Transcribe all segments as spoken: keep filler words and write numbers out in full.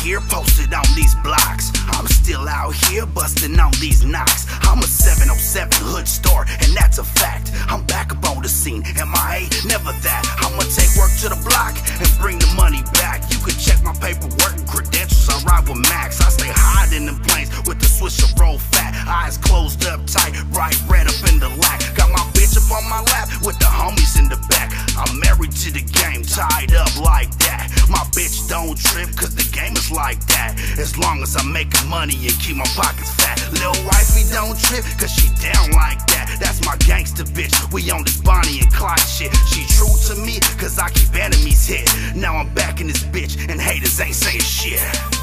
here, posted on these blocks. I'm still out here busting on these knocks. I'm a seven oh seven hood star, and that's a fact. I'm back up on the scene, M I A, never that. I'ma take work to the block and bring the money back. You can check my paperwork and credentials, I ride with Max. I stay hiding in planes with the swisher roll fat. Eyes closed up tight, bright red up in the lack. Got my bitch up on my lap with the homies in the back. I'm married to the game, tied up like that. My bitch don't trip, cause the game is like that. As long as I'm making money and keep my pockets fat. Lil' wifey don't trip, cause she down like that. That's my gangster bitch, we on this Bonnie and Clyde shit. She true to me, cause I keep enemies hit. Now I'm back in this bitch, and haters ain't saying shit.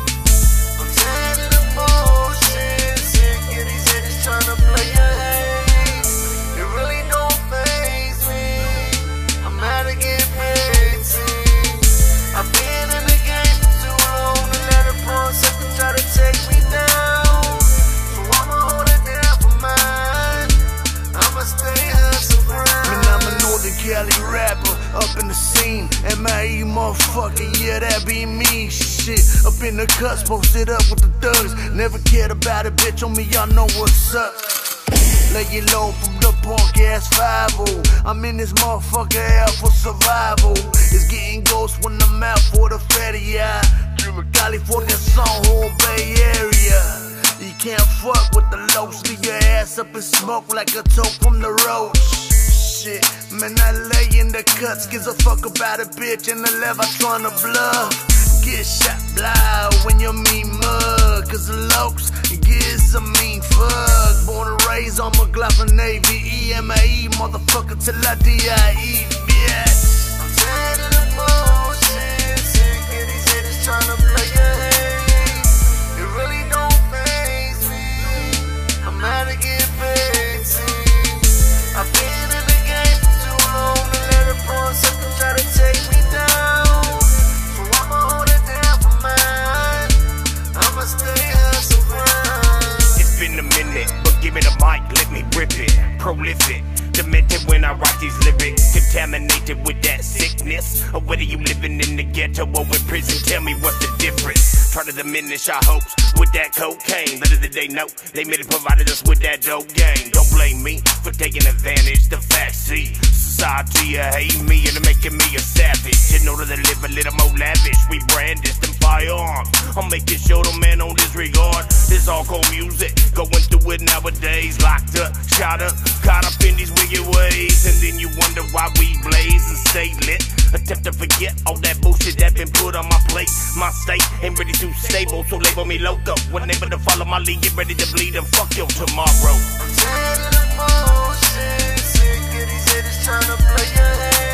I'm tired of the bullshit, sick of these haters tryna play a hate. It really don't faze me, I'm out to get paid, see. I've been in the game for too long to let a pawn second try to take me down. So I'ma hold it down for mine, I'ma stay hustle grind. Man, I'm a Northern Cali rapper, up in the scene. M I E motherfucker, yeah, that be me. Shit, up in the cuts, posted up with the thugs. Never cared about a bitch on me, y'all know what's up. Lay it low from the punk ass five oh. I'm in this motherfucker out for survival. It's getting ghost when I'm out for the fatty eye. California, Soho, Bay Area. You can't fuck with the lows, leave your ass up in smoke like a toke from the roach. Shit, man, I lay in the cuts, gives a fuck about a bitch in the left, I tryna bluff. Get shot blind when you mean mug, cause the lokes gets a mean fuck. Born and raised on McLaughlin, Navy, E M A E, motherfucker till I D I E, bitch. I'm tired of the bullshit, sick of these haters tryna play a hate. It really don't faze me, I'm out to get paid, see. I've been in the game for too long to let a pawn second try to take me down. So I'ma hold it down for mine, I'ma stay hustle grind. It's been a minute, but give me the mic, let me rip it. Prolific, demented when I write these lyrics. Contaminated with that sickness. Or whether you living in the ghetto or in prison, tell me what's the difference. Try to diminish our hopes with that cocaine. Little did they know, they merely provided us with that dope game. Don't blame me for taking advantage, the facts see. Society uh, hate me and they're making me a savage. In order to live a little more lavish, we brandish them firearms. I'm making sure the man on disregard. This hardcore music, going through it nowadays. Locked up, shot up, caught up in these wicked ways. And then you wonder why we blaze and stay lit. Attempt to forget all that bullshit that been put on my plate. My state ain't really too stable, so label me loco. When able to follow my lead, get ready to bleed and fuck your tomorrow. I'm tired of the bullshit, sick of these haters tryna play a hate.